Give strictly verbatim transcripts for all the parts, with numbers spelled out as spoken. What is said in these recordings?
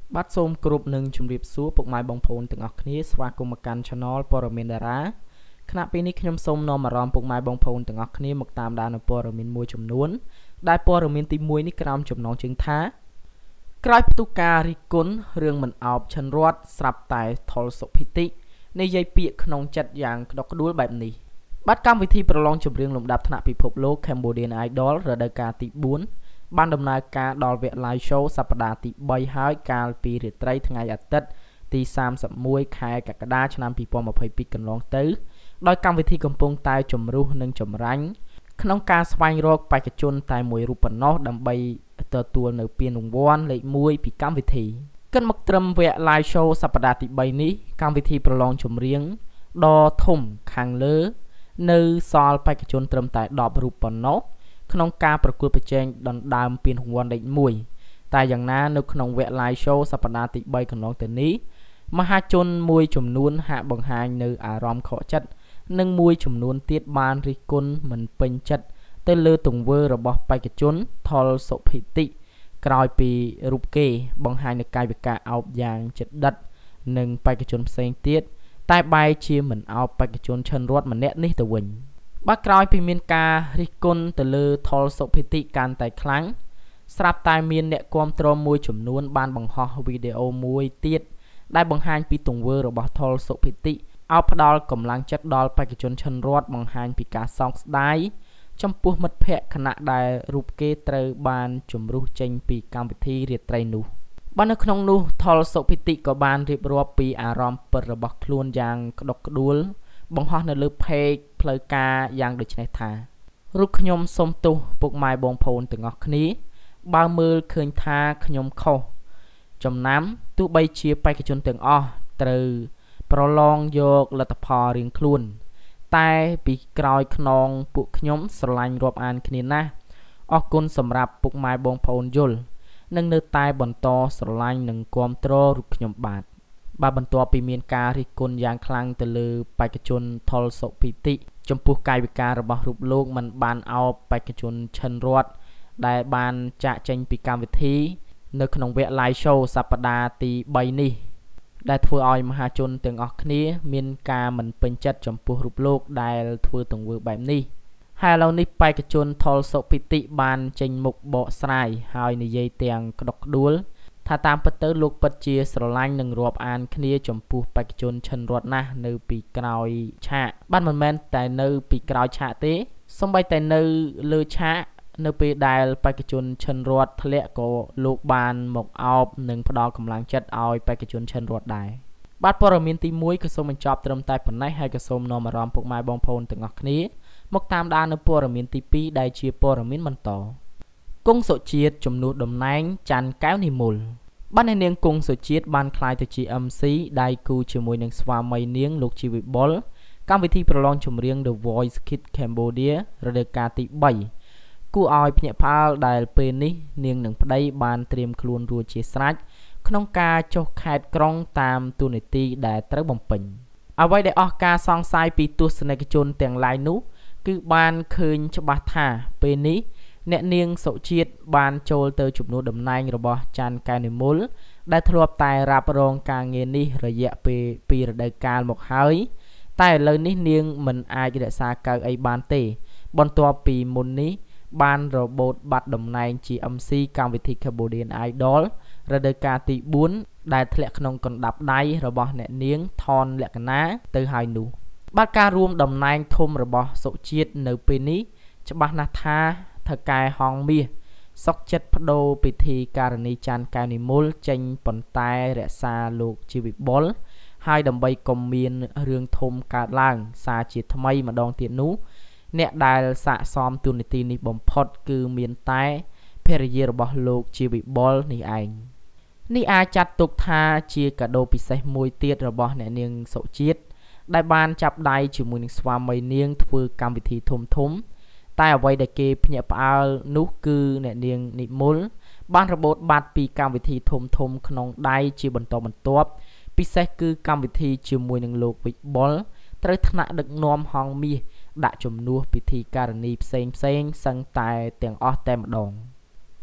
បាទសូមគោរពនឹងជម្រាបសួរពុកម៉ែបងប្អូនទាំងអស់គ្នាស្វាគមន៍មកកាន់ Channel ព័ត៌មានតារាខណៈពេលនេះខ្ញុំសូមនាំអារម្មណ៍ពុកម៉ែបងប្អូនទាំងអស់គ្នាមកតាមដាននូវព័ត៌មានមួយចំនួនដែលព័ត៌មានទីមួយនេះក្រោមចំណងជើងថាក្រោយផ្ទុះការរិះគន់រឿងមិនអោបឈិនរតស្រាប់តែថុលសុភិតិនិយាយពាក្យក្នុងចិត្តយ៉ាងក្តុកក្តួលបែបនេះបាទកម្មវិធីប្រឡងចម្រៀងលំដាប់ថ្នាក់ពិភពលោក Cambodian Idol រដូវកាលទីបួនបានដំណើរការដល់វគ្គ Live Show សប្តាហ៍ទីបីហើយកាលពីរាត្រីថ្ងៃអាទិត្យទីសាមសិបមួយខែកក្កដាឆ្នាំពីរពាន់ម្ភៃពីរកន្លងទៅដោយកម្មវិធីកំពុងតែជំរុះនិងចម្រាញ់ក្នុងការស្វែងរកបេក្ខជនតែមួយរូបប៉ុណ្ណោះដើម្បីទទួលនៅពានរង្វាន់លេខមួយពីកម្មវិធីគិតមកត្រឹមវគ្គ Live Show សប្តាហ៍ទីបីនេះកម្មវិធីប្រឡងចម្រៀងដ៏ធំខាងលើនៅសល់បេក្ខជនត្រឹមតែដប់រូបប៉ុណ្ណោះក្នុងការប្រកួតប្រជែងដណ្ដើមពានរង្វាន់លេខមួយតែយ៉ាងណានៅក្នុងវគ្គ Live Show សប្តាហ៍ទីបីកន្លងទៅនេះមហាជនមួយចំនួនហាក់បង្ហាញនៅអារម្មណ៍ខកចិត្តនិងមួយចំនួនទៀតបានរិះគន់មិនពេញចិត្តទៅលើទង្វើរបស់បេក្ខជនថុលសុភិតិក្រោយពីរូបគេបង្ហាញនៅកាយវិការអោបយ៉ាងជិតដិតនិងបេក្ខជនផ្សេងទៀតតែបែរជាមិនអោបបេក្ខជនឈិនរតម្នាក់នេះទៅវិញបាទក្រោយពីមានការរិះគន់ទៅលើថុលសុភិតិកាន់តែខ្លាំងស្រាប់តែមានអ្នកគាំទ្រមួយចំនួនបានបង្ហោះវីដេអូមួយទៀតដែលបង្ហាញពីទង្វើរបស់ថុលសុភិតិអោបផ្ដាល់កម្លាំងចិត្តដល់បេក្ខជនឈិនរតបង្ហាញពីការសោកស្ដាយចំពោះមិត្តភ័ក្តិខណៈដែលរូបគេត្រូវបានជំរុះចេញពីកម្មវិធីរាត្រីនោះបាទនៅក្នុងនោះថុលសុភិតិក៏បានរៀបរាប់ពីអារម្មណ៍ពិតរបស់ខ្លួនយ៉ាងក្តុកក្តួលបង្ហោះនៅលើ page ផ្លូវការយ៉ាងដូចនេះថារូបខ្ញុំសូមទោសពុកម៉ែបងប្អូនទាំងអស់គ្នាបើមើលឃើញថាខ្ញុំខុសចំណាំទោះបីជាបេក្ខជនទាំងអស់ត្រូវប្រឡងយកលទ្ធផលរៀងខ្លួនតែពីក្រោយខ្នងពួកខ្ញុំស្រឡាញ់រាប់អានគ្នាណាស់អរគុណសម្រាប់ពុកម៉ែបងប្អូនយល់និងនៅតែបន្តស្រឡាញ់និងគាំទ្ររូបខ្ញុំបាទបាទបន្ទាប់ពីមានការរិះគន់យ៉ាងខ្លាំងទៅលើបេក្ខជនថុលសុភិតិចំពោះកាយវិការរបស់រូបលោកមិនបានអោបបេក្ខជនឈិនរតដែលបានចាក់ចេញពីកម្មវិធីនៅក្នុងវគ្គ Live Show សប្តាហ៍ទីបីនេះដែលធ្វើឲ្យមហាជនទាំងអស់គ្នាមានការមិនពេញចិត្តចំពោះរូបលោកដែលធ្វើទង្វើបែបនេះហើយឥឡូវនេះបេក្ខជនថុលសុភិតិបានចេញមុខបកស្រាយហើយនិយាយទាំងក្តុកក្តួលថាតាមពិតទៅលោកពិតជាស្រឡាញ់និងរាប់អានគ្នាចំពោះបេក្ខជនឈិនរតណាស់នៅពីក្រោយឆាកបាទមិនមែនតែនៅពីក្រោយឆាកទេសូម្បីតែនៅលើឆាកនៅពេលដែលបេក្ខជនឈិនរតធ្លាក់ក៏លោកបានមកអោបនិងផ្ដល់កម្លាំងចិត្តឲ្យបេក្ខជនឈិនរតដែរបាទព័ត៌មានទីមួយក៏សូមបញ្ចប់ត្រឹមតែប៉ុណ្ណេះហើយក៏សូមនាំអារម្មណ៍ពុកម៉ែបងប្អូនទាំងអស់គ្នាមកតាមដាននៅព័ត៌មានទីពីរដែលជាព័ត៌មានបន្តគង់សុជាតិជំនួសតំណែងច័ន្ទកែវនិមលបាទអ្នកនាងគង់សុជាតិបានក្លាយទៅជា em xê ដៃគូជាមួយនឹងស្វាមីនាងលោកជីវិបុលកម្មវិធីប្រឡងចម្រៀង The Voice Kids Cambodia រដូវកាលទីបីគួរឲ្យភ្ញាក់ផ្អើលដែលពេលនេះនាងនិងប្តីបានត្រៀមខ្លួនរួចជាស្រេចក្នុងការចុះខេត្តក្រុងតាមតួនាទីដែលត្រូវបំពេញអ្វីដែលអស់ការសង្ស័យពីទស្សនិកជនទាំងឡាយនោះគឺបានឃើញច្បាស់ថាពេលនេះអ្នកនាងសុជាតិបានចូលទៅជំនួសតំណែងរបស់ច័ន្ទកែវនិមលដែលធ្លាប់តែរ៉ាប់រងការងារនេះរយៈពេលពីរដូវកាលមកហើយតែឥឡូវនេះនាងមិនអាចរក្សាកៅអីបានទេបន្ទាប់ពីមុននេះបានរបូតបាត់តំណែងជា em xê កម្មវិធី Cambodian Idol រដូវកាលទីបួនដែលធ្លាក់ក្នុងកណ្ដាប់ដៃរបស់អ្នកនាងថនលក្ខណាទៅហើយនោះបាទការរួមតំណែងធំរបស់សុជាតិនៅពេលនេះច្បាស់ណាស់ថាថៅកែហងមាសសុកចិត្តបដូរពិធីការនីច័ន្ទកែវនិមលចេញប៉ុន្តែរក្សាលោកជីវិបុលហើយដើម្បីកុំមានរឿងធំកើតឡើងសារជាថ្មីម្ដងទៀតនោះអ្នកដែលសាកសមទូនីតិនេះបំផុតគឺមានតែភរិយារបស់លោកជីវិបុលនេះឯងនេះអាចចាត់ទុកថាជាកាដូពិសេសមួយទៀតរបស់អ្នកនាងសុជាតិដែលបានចាប់ដៃជាមួយនឹងស្វាមីនាងធ្វើកម្មវិធីធំធំតែអ្វីដែលគេភ្ញាក់ផ្អើលនោះគឺអ្នកនាងនិមលបានរបូតបាត់ពីកម្មវិធីធំធំក្នុងដៃជាបន្តបន្ទាប់ពិសេសគឺកម្មវិធីជាមួយនឹងលោកវិបុលត្រូវថ្នាក់ដឹកនាំហងមាសដាក់ជំនួសពិធីការនីផ្សេងផ្សេងសឹងតែទាំងអស់តែម្ដង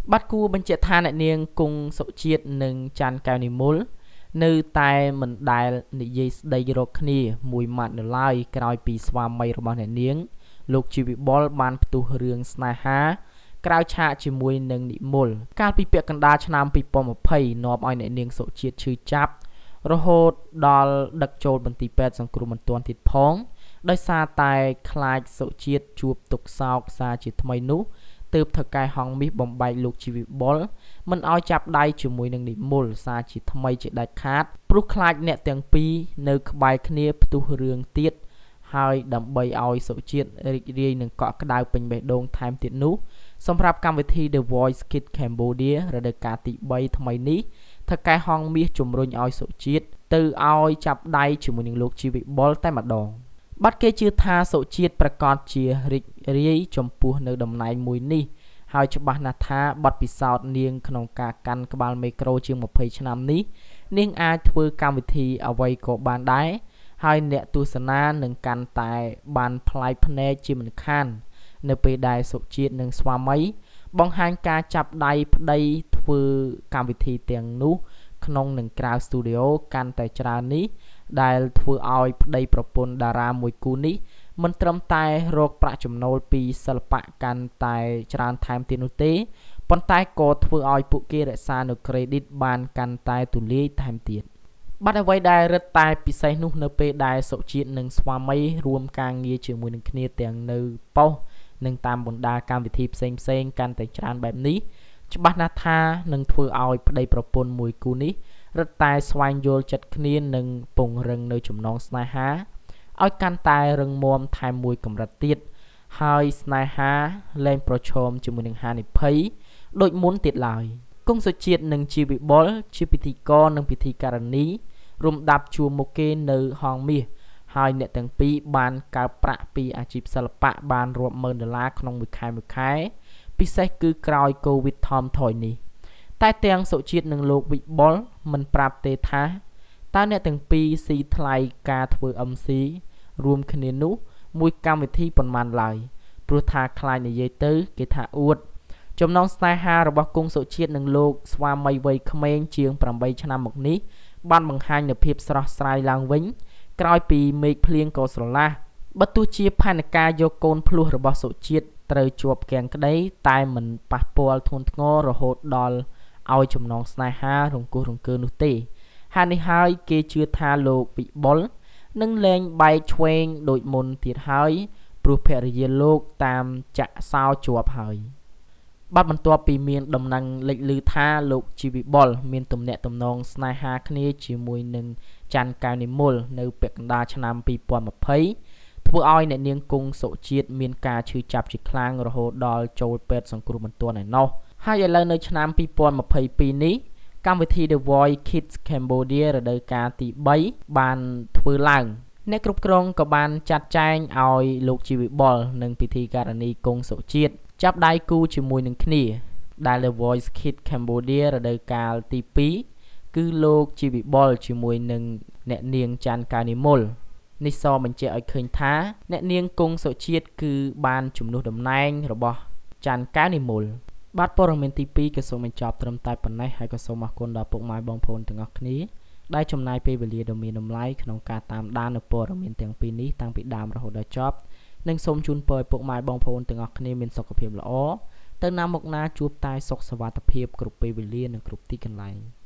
បាត់គូបញ្ជាក់ថាអ្នកនាងគង់សុជាតិនិងច័ន្ទកែវនិមលនៅតែមិនដែលនិយាយស្ដីរកគ្នាមួយម៉ាត់នៅឡើយក្រោយពីស្វាមីរបស់អ្នកនាងលោកជីវិបុលបានផ្ទុះរឿងស្នេហាក្រៅឆាកជាមួយនឹងនិមលកាលពីពាក់កណ្ដាលឆ្នាំពីរពាន់ម្ភៃនាំឲ្យអ្នកនាងសុជាតិឈឺចាប់រហូតដល់ដឹកចូលមន្ទីរពេទ្យសង្គ្រោះបន្ទាន់ទៀតផងដោយសារតែខ្លាចសុជាតិជួបទុក្ខសោកសារជាថ្មីនោះទើបថៅកែហងមាសបំបែកលោកជីវិបុលមិនឲ្យចាប់ដៃជាមួយនឹងនិមលសារជាថ្មីជាដាច់ខាតព្រោះខ្លាចអ្នកទាំងពីរនៅក្បែរគ្នាផ្ទុះរឿងទៀតហើយដើម្បីឲ្យសុជាតិរីករាយនឹងកក់ក្ដៅពេញបេះដូងថែមទៀតនោះសម្រាប់កម្មវិធី The Voice Kids Cambodia រដូវកាលទីបីថ្មីនេះថៅកែហងមាសជំរុញឲ្យសុជាតិទៅឲ្យចាប់ដៃជាមួយនឹងលោកជីវិបុលតែម្ដងបាត់គេជឿថាសុជាតិប្រកាសជារីករាយចំពោះនៅតំណែងមួយនេះហើយច្បាស់ណាស់ថាបទពិសោធន៍នាងក្នុងការកាន់ក្បាលមីក្រូជាងម្ភៃឆ្នាំនេះនាងអាចធ្វើកម្មវិធីអ្វីក៏បានដែរហើយអ្នកទស្សនានឹងកាន់តែបានប្លែកភ្នែកជាមិនខាននៅពេលដែលសុជាតិនិងស្វាមីបង្ហាញការចាប់ដៃប្តីធ្វើកម្មវិធីទាំងនោះក្នុងនិងក្រៅស្ទូឌីអូកាន់តែច្រើននេះដែលធ្វើឲ្យប្តីប្រពន្ធតារាមួយគូនេះមិនត្រឹមតែរកប្រាក់ចំណូលពីសិល្បៈកាន់តែច្រើនថែមទៀតនោះទេប៉ុន្តែក៏ធ្វើឲ្យពួកគេរក្សានូវ credit បានកាន់តែទូលាយថែមទៀតបាត់អ្វីដែលរឹតតែពិសេសនោះនៅពេលដែលសុជាតិនិងស្វាមីរួមការងារជាមួយនឹងគ្នាទាំងនៅប៉ុស្តិ៍និងតាមបណ្ដាកម្មវិធីផ្សេងផ្សេងកាន់តែច្រើនបែបនេះច្បាស់ណាស់ថានឹងធ្វើឲ្យប្តីប្រពន្ធមួយគូនេះរឹតតែស្វែងយល់ចិត្តគ្នានិងពង្រឹងនៅចំណងស្នេហាឲ្យកាន់តែរឹងមាំថែមមួយកម្រិតទៀតហើយស្នេហាលែងប្រឈមជាមួយនឹងហានិភ័យដូចមុនទៀតឡើយគង់សុជាតិនិងជីវិបុលជាពិធីករនិងពិធីការនីរំដាប់ជួរមុខគេនៅហងមាសហើយអ្នកទាំងពីរបានកើបប្រាក់ពីអាជីពសិល្បៈបានរាប់ម៉ឺនដុល្លារក្នុងមួយខែមួយខែពិសេសគឺក្រោយកូវីដថមថយនេះតែទាំងសុជាតិនិងលោកវិបុលមិនប្រាប់ទេថាតើអ្នកទាំងពីរស៊ីថ្លៃការធ្វើ em ซี រួមគ្នានោះមួយកម្មវិធីប៉ុន្មានឡើយព្រោះថាខ្លាចនិយាយទៅគេថាអួតចំណងស្នេហារបស់គង់សុជាតិនិងលោកស្វាមីវ័យក្មេងជាងប្រាំបីឆ្នាំមកនេះបានបង្ហាញនូវភាពស្រស់ស្រាយឡើងវិញក្រោយពីមេឃភ្លៀងក៏ស្រឡះបើទោះជាផែនការយកកូនភ្លោះរបស់សុជាតិត្រូវជាប់គាំងក្តីតែមិនប៉ះពាល់ធ្ងន់ធ្ងររហូតដល់ឲ្យចំណងស្នេហារង្គោះរង្គើនោះទេហើយនេះហើយគេជឿថាលោកវិបុលនឹងលែងបែកឆ្វេងដូចមុនទៀតហើយព្រោះភរិយាលោកតាមចាក់សោជាប់ហើយបាត់បន្ទាប់ពីមានដំណឹងលេចឮថាលោកជីវិបុលមានទំនាក់ទំនងស្នេហាគ្នាជាមួយនឹងច័ន្ទកែវនិមលនៅពាក់កណ្ដាលឆ្នាំពីរពាន់ម្ភៃធ្វើឲ្យអ្នកនាងគង់សុជាតិមានការឈឺចាប់ជាខ្លាំងរហូតដល់ចូលពេទ្យសង្គ្រោះបន្ទាន់ឯណោះហើយឥឡូវនៅឆ្នាំពីរពាន់ម្ភៃពីរនេះកម្មវិធី The Voice Kids Cambodia រដូវកាលទីបីបានធ្វើឡើងអ្នកគ្រប់គ្រងក៏បានចាត់ចែងឲ្យលោកជីវិបុលនិងពិធីការនីគង់សុជាតិចាប់ដៃគូជាមួយនឹងគ្នាដែល The Voice Kids Cambodia រដូវកាលទីពីរគឺលោកជីវិបុលជាមួយនឹងអ្នកនាងច័ន្ទកែវនិមលនេះសបញ្ជាក់ឲ្យឃើញថាអ្នកនាងគង់សុជាតិគឺបានជំនួសតំណែងរបស់ច័ន្ទកែវនិមលបាទព័ត៌មានទីពីរក៏សូមបញ្ចប់ត្រឹមតែប៉ុណ្ណេះហើយក៏សូមអរគុណដល់ពុកម៉ែបងប្អូនទាំងអស់គ្នាដែលចំណាយពេលវេលាដ៏មានតម្លៃក្នុងការតាមដាននូវព័ត៌មានទាំងពីរនេះតាំងពីដើមរហូតដល់ចប់និងសូមជូនពរឲ្យពុកម៉ែបងប្អូនទាំងអស់គ្នាមានសុខភាពល្អទៅណាមកណាជួបតែសុខសុវត្ថិភាពគ្រប់ពេលវេលានិងគ្រប់ទីកន្លែង